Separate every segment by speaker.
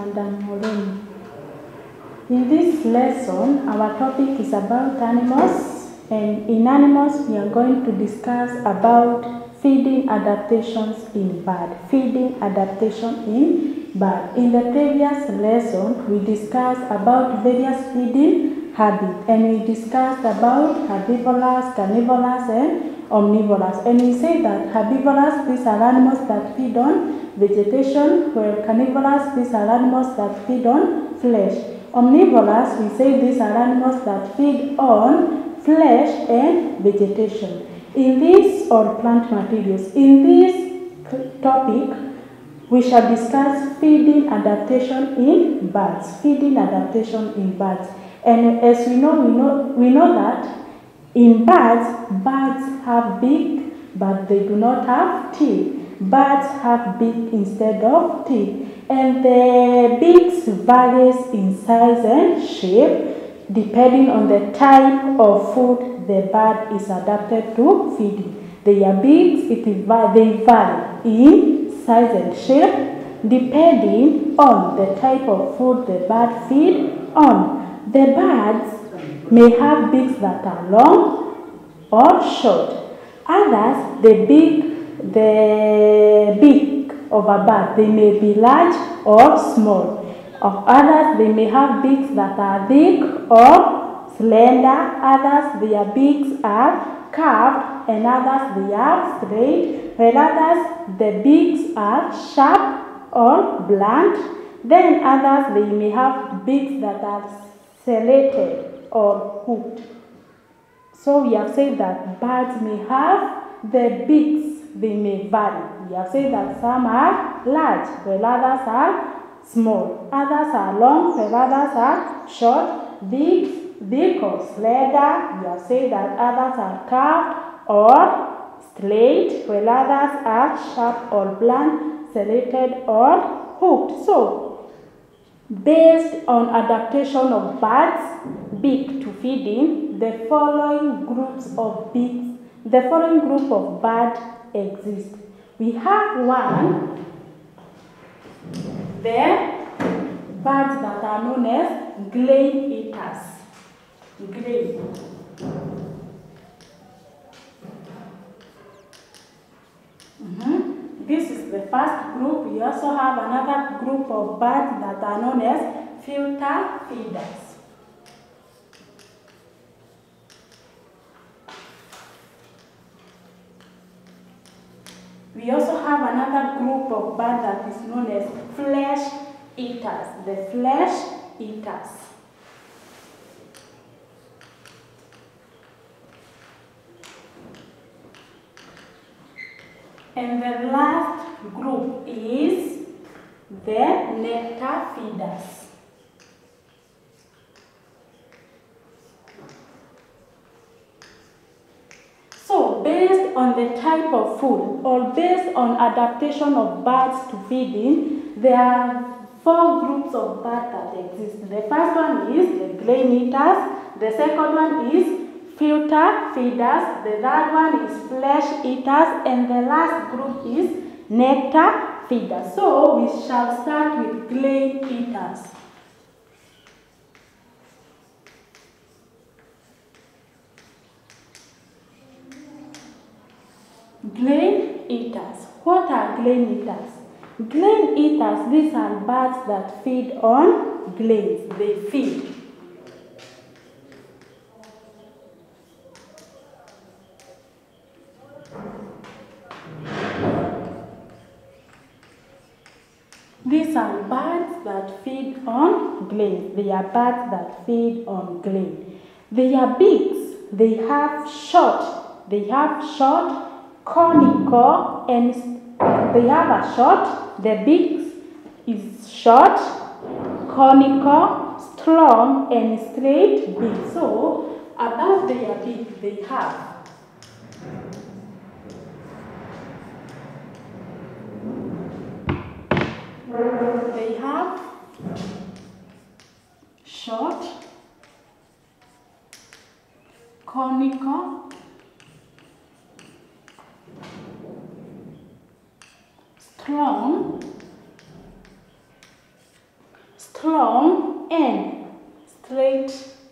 Speaker 1: Madam Moroni. In this lesson, our topic is about animals, and in animals we are going to discuss about feeding adaptations in bird. Feeding adaptation in bird. In the previous lesson, we discussed about various feeding habits, and we discussed about herbivorous, carnivorous, and omnivorous. And we say that herbivorous, these are animals that feed on vegetation, where carnivorous, these are animals that feed on flesh. Omnivorous, we say these are animals that feed on flesh and vegetation. In this, or plant materials, in this topic, we shall discuss feeding adaptation in birds. Feeding adaptation in birds. And as we know that in birds have beak, but they do not have teeth. Birds have beak instead of teeth. And the beaks varies in size and shape depending on the type of food the bird is adapted to feeding. Their beaks, they vary in size and shape depending on the type of food the bird feeds on. The birds may have beaks that are long or short. Others, the beak of a bird, they may be large or small. Of others, they may have beaks that are thick or slender. Others, their beaks are curved, and others, they are straight. While others, the beaks are sharp or blunt. Then others, they may have beaks that are serrated or hooked. So we have said that birds may have the beaks, they may vary. We have said that some are large, while others are small. Others are long, while others are short, thick or slender. We have said that others are curved or straight, while others are sharp or blunt, serrated or hooked. So, based on adaptation of birds' beak to feeding, the following group of birds exist. We have one, the birds that are known as grain eaters. Grain. This is the first group. We also have another group of birds that are known as filter feeders. We also have another group of birds that is known as flesh eaters. The flesh eaters. And the last group is the nectar feeders. So, based on the type of food or based on adaptation of birds to feeding, there are four groups of birds that exist. The first one is the grain eaters. The second one is filter feeders. The third one is flesh eaters, and the last group is nectar feeders. So we shall start with grain eaters. Grain eaters. What are grain eaters? Grain eaters, these are birds that feed on grains. They feed. These are birds that feed on grain. They are birds that feed on grain. Their beaks, they have short, conical, and they have a short, the beaks is short, conical, strong, and straight beak. So, above their beak, they have short, conical, strong, strong, and straight.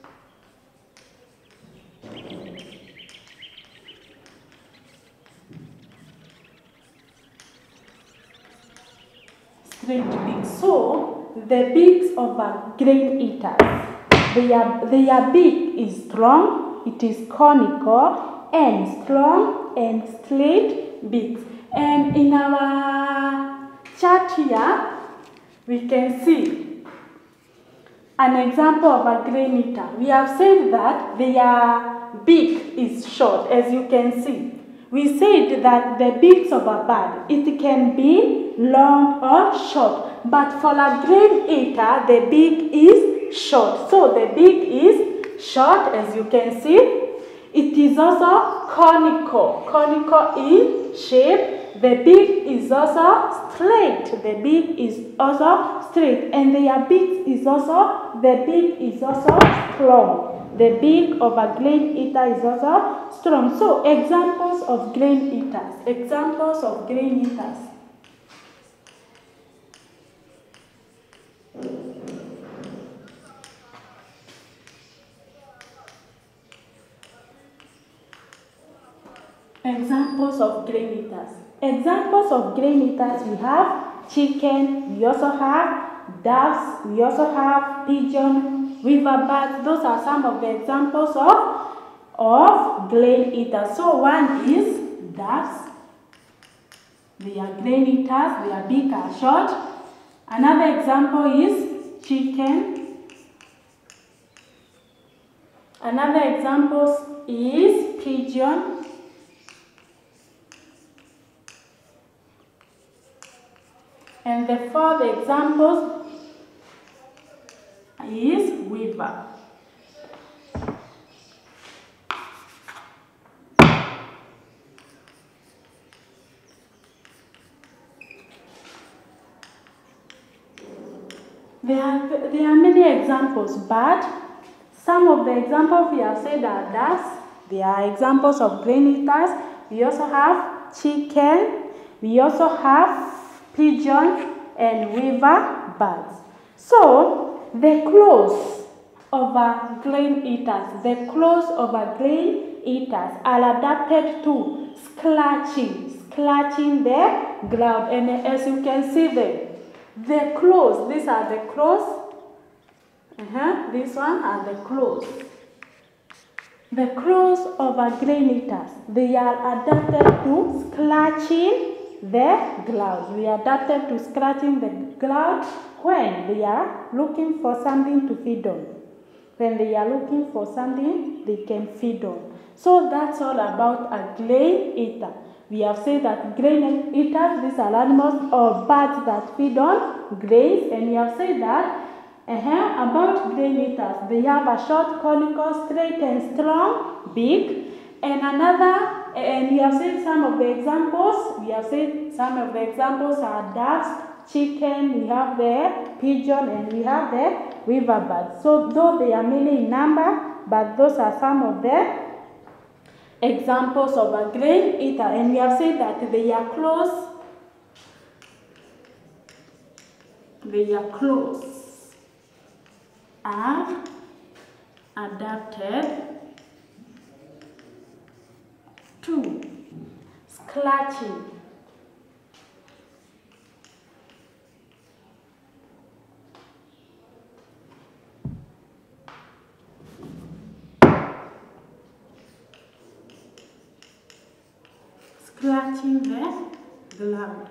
Speaker 1: Straight beaks. So the beaks of a grain eater, their beak is strong, it is conical, and strong and straight beaks. And in our chart here, we can see an example of a grain eater. We have said that their beak is short, as you can see. We said that the beaks of a bird, it can be long or short. But for a grain eater, the beak is short. So the beak is short, as you can see. It is also conical in shape. The beak is also straight. The beak is also straight, and the beak is also strong. The beak of a grain eater is also strong. So examples of grain eaters. Examples of grain eaters. Examples of grain eaters. Examples of grain eaters, we have chicken, we also have doves, we also have pigeon, weaver birds. Those are some of the examples of grain eaters. So one is doves. They are grain eaters, their beak are short. Another example is chicken. Another example is pigeon. And the fourth example is weaver. There are many examples, but some of the examples we have said are doves. They are examples of grain eaters. We also have chicken. We also have pigeon and weaver birds. So the claws of a grain eaters, are adapted to scratching the ground. And as you can see the claws, these are the claws. These one are the claws. The claws of a grain eaters, they are adapted to scratching the ground. We are adapted to scratching the ground when they are looking for something to feed on. When they are looking for something they can feed on. So that's all about a grain eater. We have said that grain eaters, these are animals or birds that feed on grains, and we have said that about grain eaters, they have a short, conical, straight and strong beak. And we have said some of the examples. We have said some of the examples are doves, chicken, we have the pigeon, and we have the weaver bird. So though they are many in number, but those are some of the examples of a grain eater. And we have said that their claws are adapted to scratching the ground.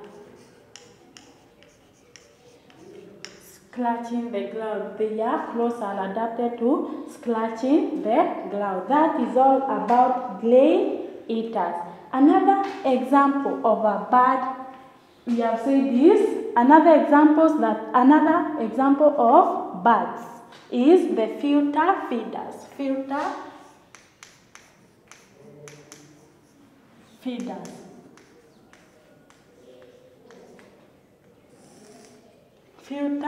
Speaker 1: Scratching the ground. Their claws are adapted to scratching the ground. That is all about grain eaters. Another example of a bird, we have said this. Another example of birds is the filter feeders. Filter feeders.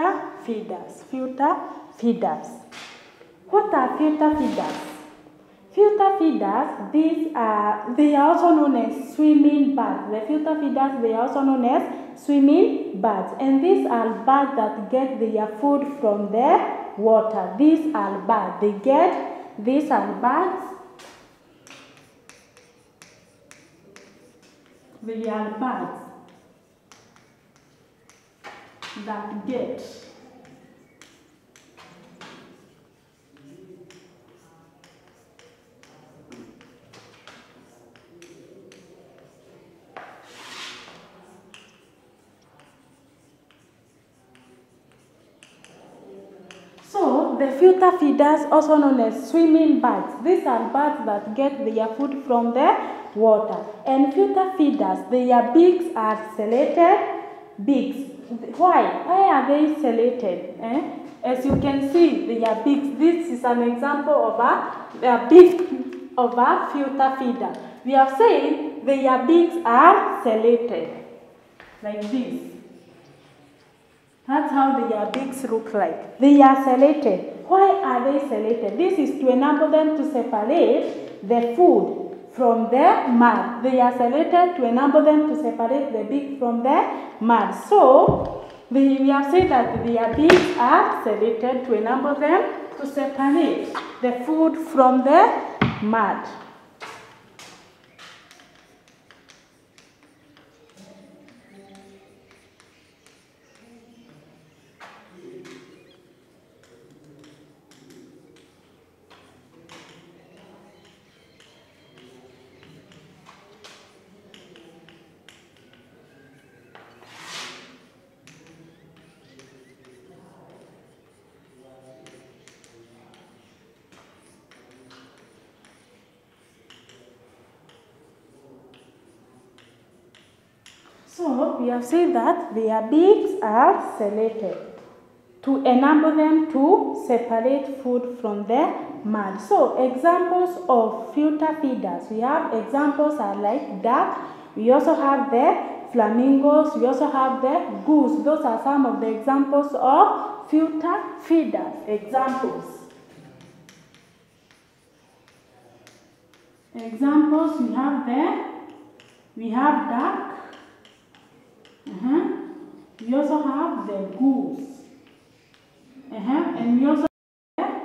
Speaker 1: What are filter feeders? Filter feeders, they are also known as swimming birds. The filter feeders, they are also known as swimming birds. And these are birds that get their food from the water. These are birds. These are birds. They are birds that get the filter feeders, also known as swimming birds. These are birds that get their food from the water. And filter feeders, their beaks are serrated beaks. Why are they serrated? As you can see, their beaks. This is an example of a beak of a filter feeder. We have said their beaks are serrated, like this. That's how their beaks look like. They are serrated. Why are they serrated? This is to enable them to separate the food from the mud. They are serrated to enable them to separate the beak from the mud. So, we have said that their beaks are serrated to enable them to separate the food from the mud. So, we have said that their beaks are serrated to enable them to separate food from the mud. So, examples of filter feeders. We have examples are like duck. We also have the flamingos. We also have the goose. Those are some of the examples of filter feeders. Examples. Examples, we have duck. We also have the goose. And we also have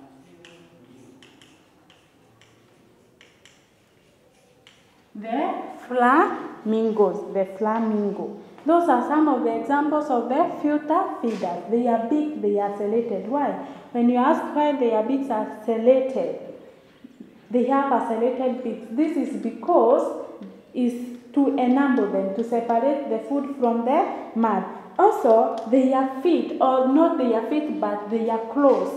Speaker 1: the flamingos. The flamingo. Those are some of the examples of the filter feeders. They are big, they are serrated. Why? When you ask why their beaks are serrated, they have a serrated beak. This is because it's to enable them to separate the food from the mud. Also, their feet, or not their feet, but their claws.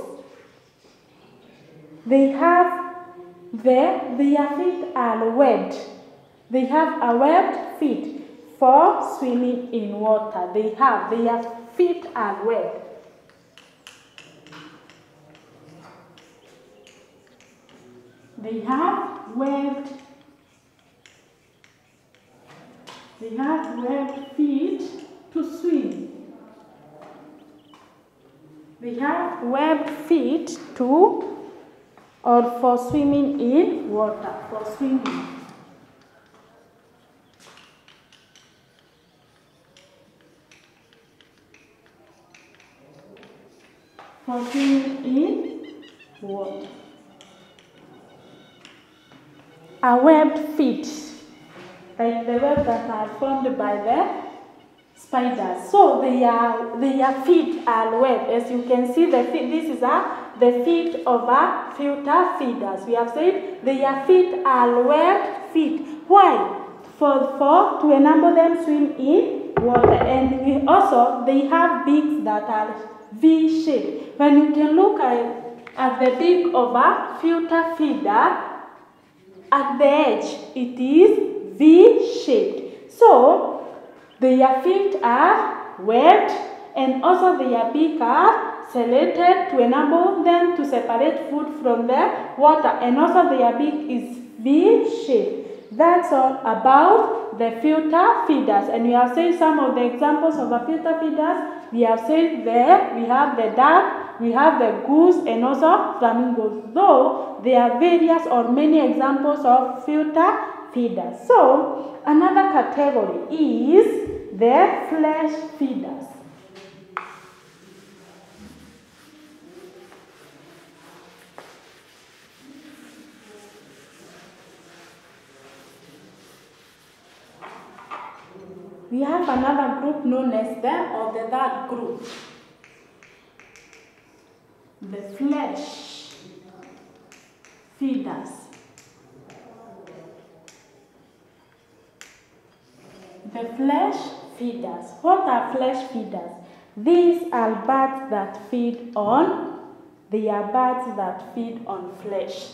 Speaker 1: Their feet are webbed. They have a webbed feet for swimming in water. Their feet are webbed. They have webbed feet to swim. They have webbed feet for swimming in water, for swimming. For swimming in water. A webbed feet, like the web that are formed by the spiders. So their feet are webbed. As you can see, this is the feet of a filter feeders. We have said their feet are webbed feet. Why? To enable them swim in water. And they have beaks that are V-shaped. When you can look at the beak of a filter feeder, at the edge, it is V-shaped. So, their feet are webbed and also their beak are serrated to enable them to separate food from the water. And also their beak is V-shaped. That's all about the filter feeders. And we have said some of the examples of the filter feeders. We have said there, we have the duck, we have the goose and also flamingos, though there are various or many examples of filter feeders. So another category is the flesh feeders. We have another group known as the third group, the flesh feeders. The flesh feeders. What are flesh feeders? These are birds that feed on, they are birds that feed on flesh.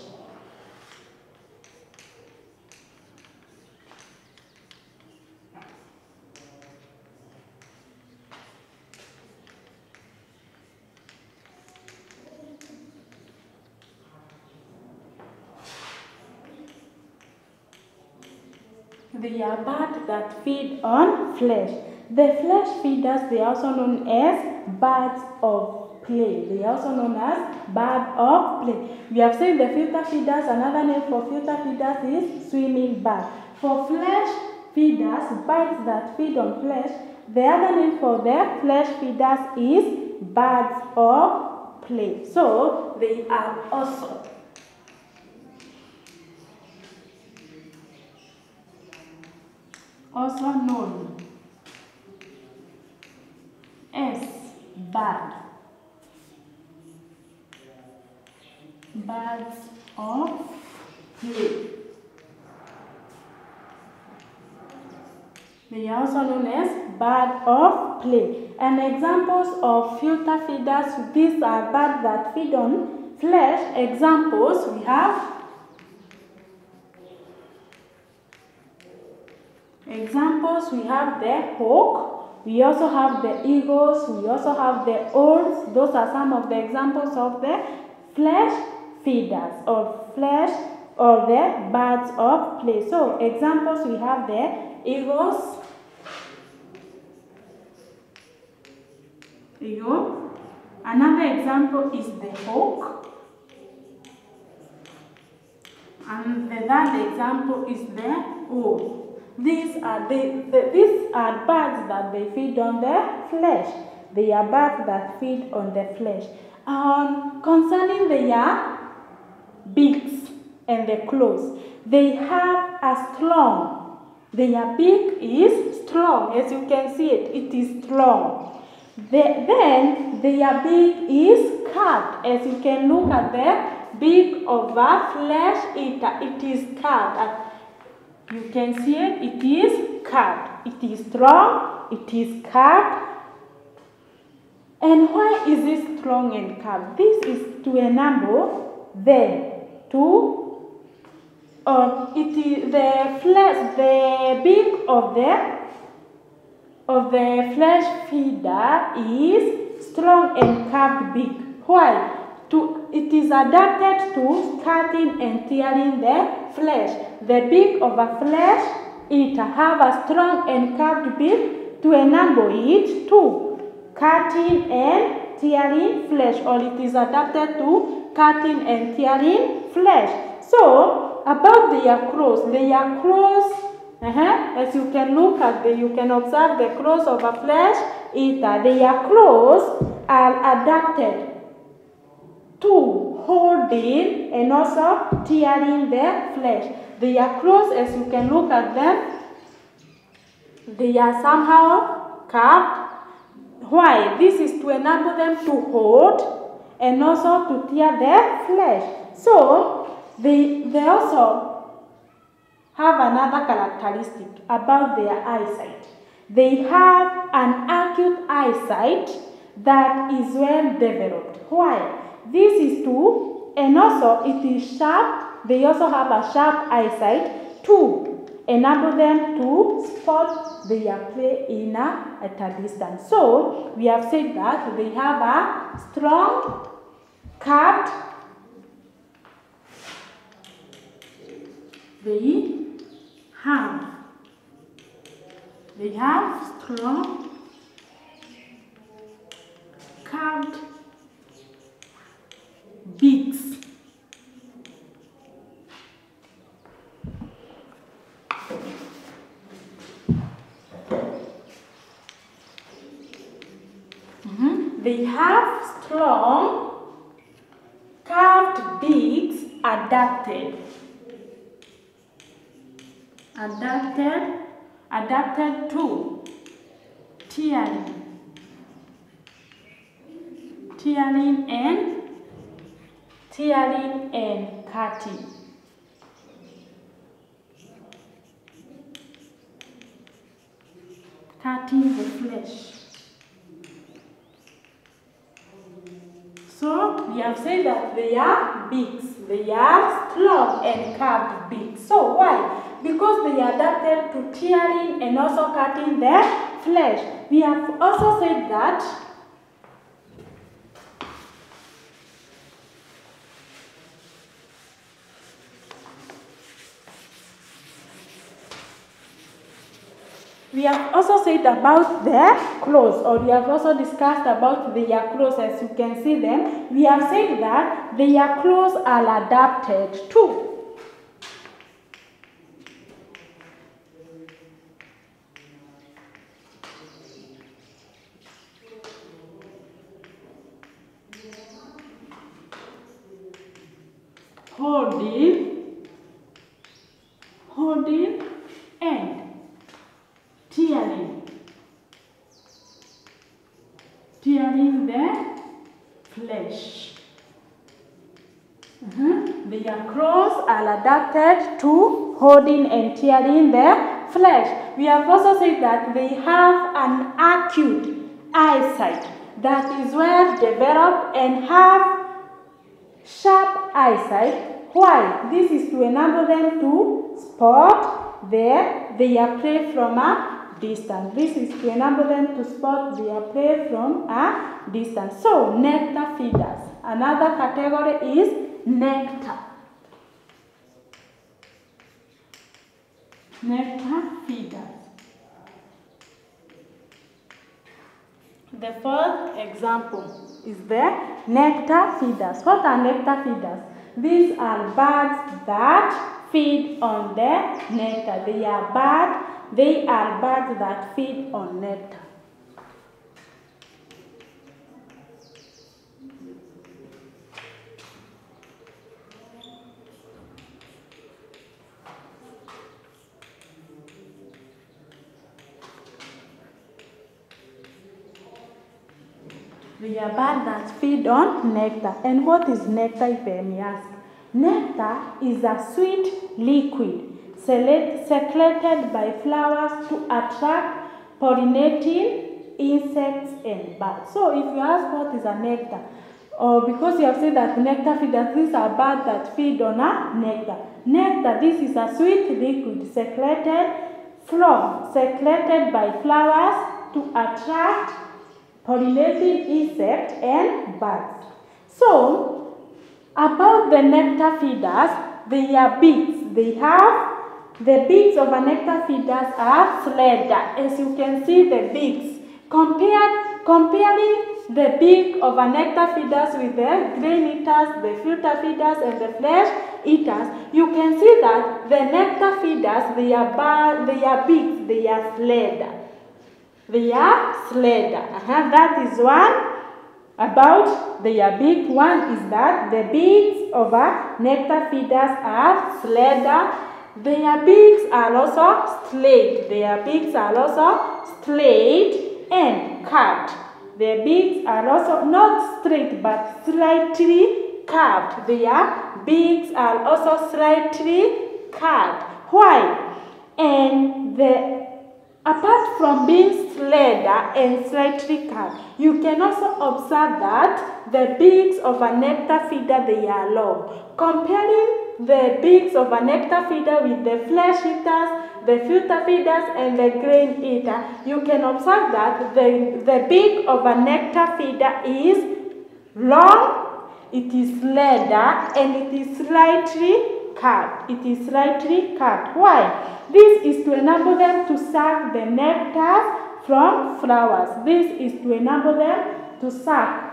Speaker 1: They are birds that feed on flesh. The flesh feeders, they are also known as birds of prey. They are also known as birds of prey. We have seen the filter feeders. Another name for filter feeders is swimming birds. For flesh feeders, birds that feed on flesh, the other name for the flesh feeders is birds of prey. So they are also known as birds of prey. They are also known as birds of prey. And examples of filter feeders, these are birds that feed on flesh. Examples, we have the hawk, we also have the eagles, we also have the owls. Those are some of the examples of the flesh feeders or the birds of prey. So examples, we have the eagles, eagle. Another example is the hawk. And the third example is the owl. These are birds that they feed on the flesh. They are birds that feed on the flesh. Concerning their beaks and the claws, they have a strong. Their beak is strong, as you can see it is strong. Then their beak is curved, as you can look at the beak of a flesh eater. It is curved. You can see it is curved. It is strong, it is curved. And why is it strong and curved? This is to enable them to, it is the beak of the flesh feeder is strong and curved beak. Why? It is adapted to cutting and tearing the flesh. The beak of a flesh eater have a strong and curved beak to enable it to cutting and tearing flesh, or it is adapted to cutting and tearing flesh. So about their claws, as you can look at you can observe the claws of a flesh eater. Their claws are adapted to holding and also tearing the flesh. Their claws, as you can look at them, they are somehow curved. Why? This is to enable them to hold and also to tear the flesh. So they also have another characteristic about their eyesight. They have an acute eyesight that is well developed. Why? This is to, and also it is sharp. They also have a sharp eyesight to enable them to spot their prey at a distance. So we have said that they have a strong, curved, they have strong, curved They have strong curved beaks adapted to tearing and cutting. Cutting the flesh. So we have said that they are beaks. They are strong and curved beaks. So why? Because they are adapted to tearing and also cutting the flesh. We have also said that about their claws, or we have also discussed about their claws. As you can see them, we have said that their claws are adapted to holding and tearing the flesh. Their claws are adapted to holding and tearing the flesh. We have also said that they have an acute eyesight that is well developed and have sharp eyesight. Why? This is to enable them to spot their prey from a distance. This is to enable them to spot their prey from a distance. So, nectar feeders. Another category is nectar. Nectar feeders. The first example is the nectar feeders. What are nectar feeders? These are birds that feed on the nectar. They are birds that feed on nectar. They are birds that feed on nectar. And what is nectar, if I may ask? Nectar is a sweet liquid secreted by flowers to attract pollinating insects and birds. So if you ask what is a nectar, or because you have said that nectar feeders, these are birds that feed on a nectar. Nectar, this is a sweet liquid secreted by flowers to attract pollinating insects and birds. So, about the nectar feeders, they are beaks. The beaks of a nectar feeders are slender. As you can see, the beaks. Comparing the beak of a nectar feeders with the grain eaters, the filter feeders, and the flesh eaters, you can see that the nectar feeders, they are beaks, they are slender. That is one about their beak. One is that the beaks of a nectar feeders are slender. Their beaks are also straight. And curved. Their beaks are also not straight but slightly curved. Their beaks are also slightly curved. Why? And apart from being slender and slightly curved, you can also observe that the beaks of a nectar feeder, they are long. Comparing the beaks of a nectar feeder with the flesh eaters, the filter feeders, and the grain eater, you can observe that the beak of a nectar feeder is long, it is slender, and it is slightly curved. Why? This is to enable them to suck the nectar from flowers. This is to enable them to suck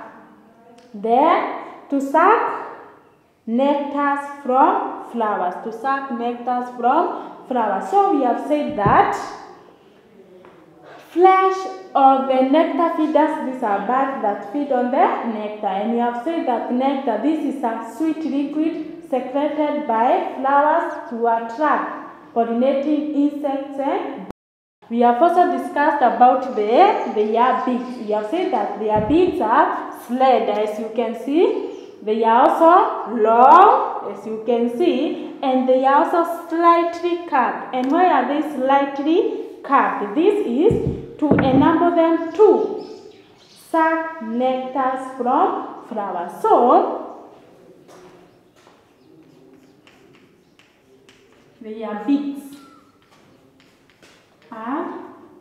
Speaker 1: nectars from flowers. So we have said that flesh or the nectar feeders, these are birds that feed on the nectar. And we have said that nectar, this is a sweet liquid secreted by flowers to attract pollinating insects and birds. We have also discussed about their beaks. We have said that their beaks are slender, as you can see. They are also long, as you can see, and they are also slightly curved. And why are they slightly curved? This is to enable them to suck nectars from flowers. So, their beaks are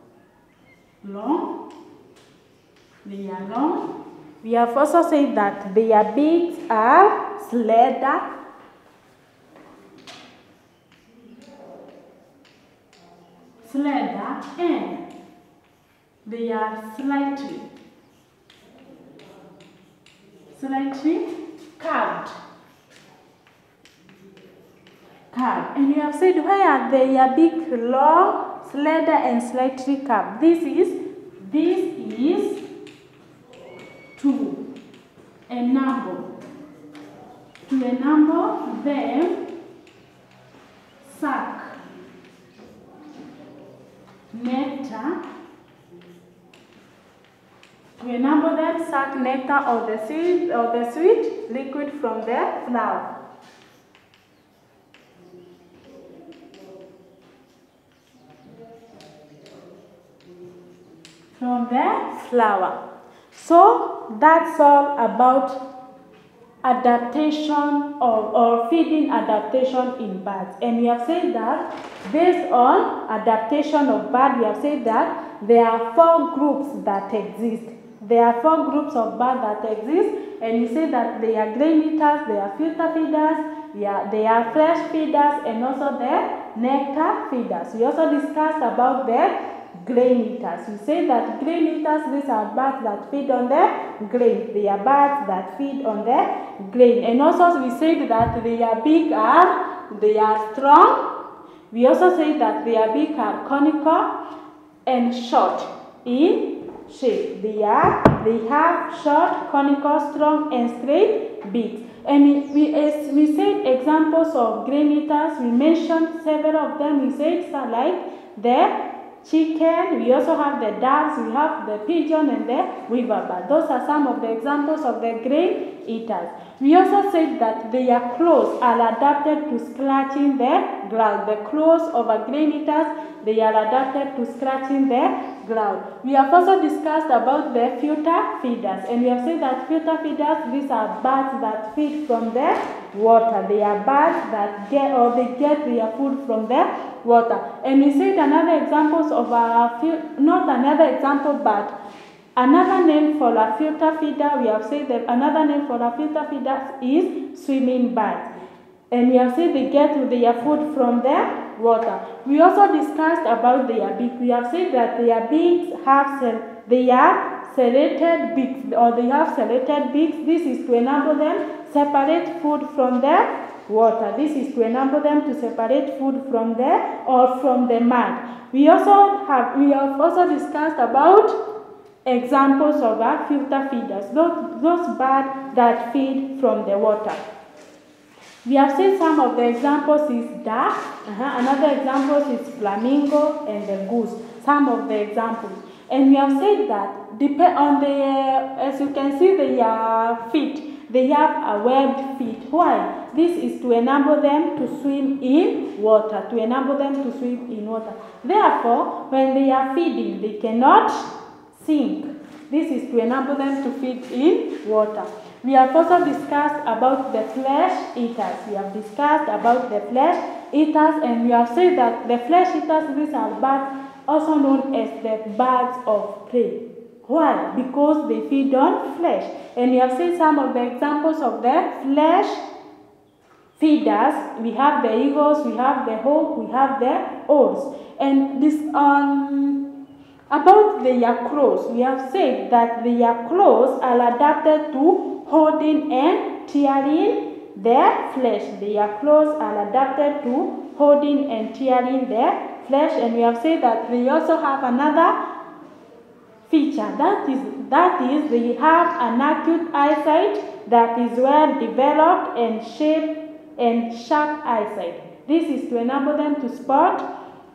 Speaker 1: long. They are long. We have also said that their beaks are slender. And they are slightly curved. And we have said why are their beaks long, slender, and slightly curved? This is to enable them suck nectar, or the sweet liquid from the flower. So that's all about adaptation or feeding adaptation in birds. And we have said that based on adaptation of birds, we have said that there are 4 groups that exist. There are 4 groups of birds that exist, and we say that they are grain eaters, they are filter feeders, they are flesh feeders, and also the nectar feeders. We also discussed about the grain eaters. We say that grain eaters, these are birds that feed on the grain. They are birds that feed on the grain. And also we said that their beak they are strong. We also say that their beak are conical and short in shape. They have short, conical, strong, and straight beaks. And as we said examples of grain eaters, we mentioned several of them. We said like the chicken, we also have the doves, we have the pigeon and the weaver bird. Those are some of the examples of the grain eaters. We also said that their claws are adapted to scratching the ground. The claws of a grain eaters, they are adapted to scratching the ground. We have also discussed about the filter feeders, and we have said that filter feeders, these are birds that feed from the water. They are birds that get their food from the water. And we said another examples of not another example, but another name for a filter feeder. We have said that another name for a filter feeder is swimming birds. And we have said they get their food from the water. We also discussed about their beak. We have said that their beaks have serrated beaks, or they have serrated beaks. This is to enable them separate food from the water. This is to enable them to separate food from the mud. We have also discussed about examples of filter feeders, those birds that feed from the water. We have seen some of the examples is duck, another example is flamingo and the goose, some of the examples. And we have said that depend on as you can see their feet, they have a webbed feet. Why? This is to enable them to swim in water, Therefore, when they are feeding, they cannot sink. This is to enable them to feed in water. We have also discussed about the flesh eaters. And we have said that the flesh eaters, these are birds also known as the birds of prey. Why? Because they feed on flesh. And we have seen some of the examples of the flesh feeders. We have the eagles, we have the hawk, we have the owls. And this about their claws, we have said that their claws are adapted to holding and tearing their flesh. Their claws are adapted to holding and tearing their flesh. And we have said that they also have another feature. That is they have an acute eyesight that is well developed and sharp eyesight. This is to enable them to spot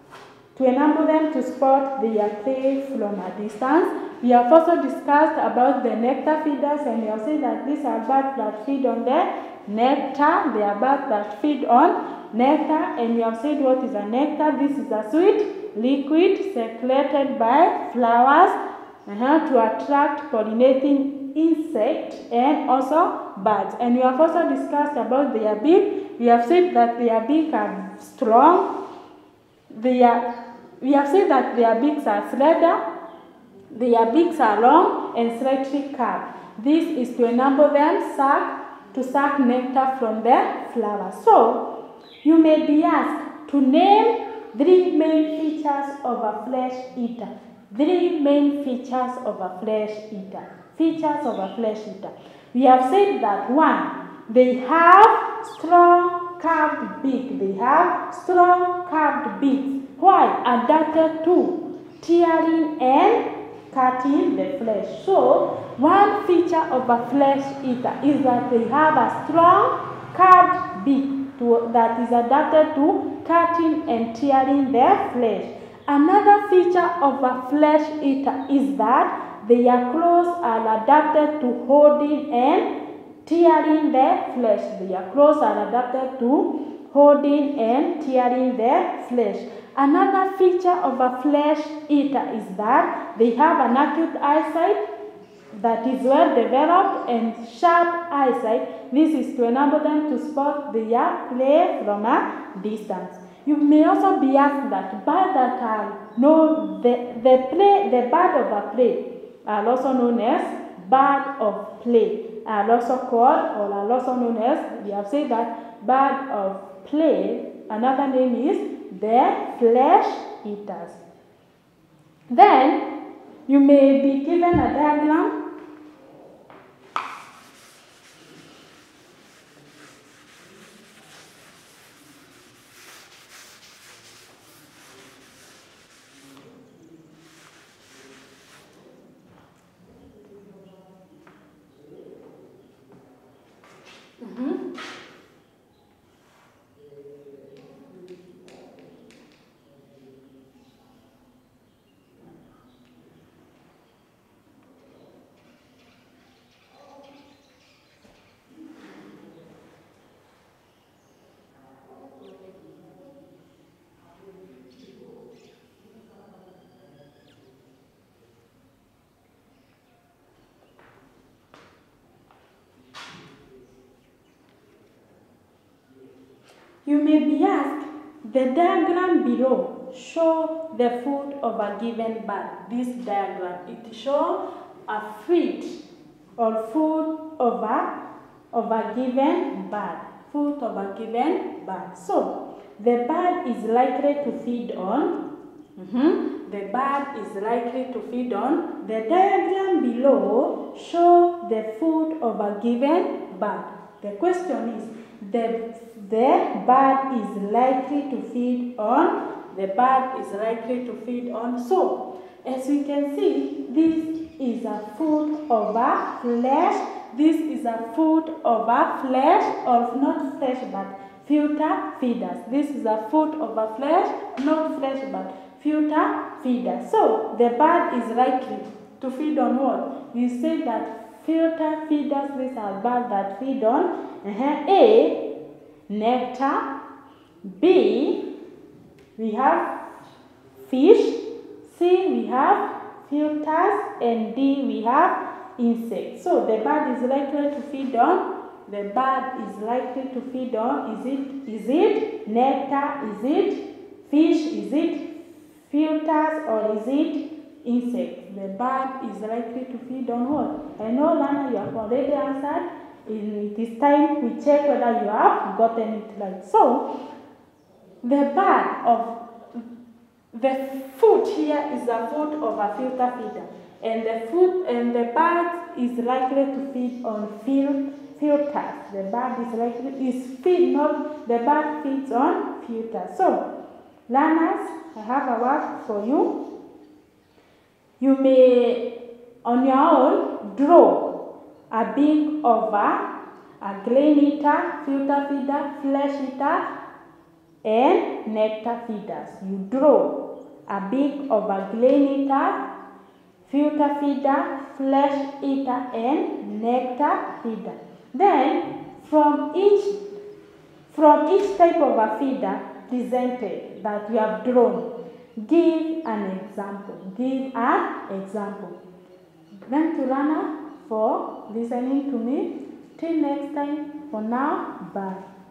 Speaker 1: their prey from a distance. We have also discussed about the nectar feeders, and we have said that these are birds that feed on the nectar. They are birds that feed on nectar, and we have said what is a nectar. This is a sweet liquid secreted by flowers to attract pollinating insects and also birds. And we have also discussed about their beak. We have said that their beak are strong. We have said that their beaks are slender. Their beaks are long and slightly curved. This is to enable them to suck nectar from the flowers. So, you may be asked to name 3 main features of a flesh eater. 3 main features of a flesh eater. Features of a flesh eater. We have said that 1, they have strong curved beak. They have strong curved beaks. Why? Adapted to tearing and cutting the flesh. So, one feature of a flesh eater is that they have a strong curved beak that is adapted to cutting and tearing their flesh. Another feature of a flesh eater is that their claws are adapted to holding and tearing their flesh. Their claws are adapted to holding and tearing their flesh. Another feature of a flesh eater is that they have an acute eyesight that is well developed and sharp eyesight. This is to enable them to spot their prey from a distance. You may also be asked that birds that are the bird of a prey are also known as bird of prey. Are also called or are also known as, we have said that bird of prey. Another name is the flesh eaters. Then you may be given a diagram. You may be asked, the diagram below show the food of a given bird. This diagram, it shows a feed or food of a given bird. Food of a given bird. So, the bird is likely to feed on. The bird is likely to feed on. The diagram below shows the food of a given bird. The question is, the bird is likely to feed on. The bird is likely to feed on. So, as we can see, this is a food of a flesh. This is a food of a flesh, or not flesh but filter feeders. This is a food of a flesh, not flesh but filter feeders. So, the bird is likely to feed on what? We say that filter feeders, these are birds that feed on A, nectar, B, we have fish, C, we have filters, and D, we have insects. So the bird is likely to feed on. The bird is likely to feed on. Is it nectar? Is it fish? Is it filters? Or is it insects? The bird is likely to feed on what? I know, Lana, you have already answered. It is time we check whether you have gotten it right. So, the food here is the food of a filter feeder, and the bird is likely to feed on filters. The bird feeds on filters. So, learners, I have a work for you. You may on your own draw a big oval, a grain eater, filter feeder, flesh eater, and nectar feeders. You draw a big oval, grain eater, filter feeder, flesh eater, and nectar feeder. Then from each type of a feeder presented that you have drawn, give an example. Give an example. Thank you, Lana, for listening to me. Till next time, for now, bye.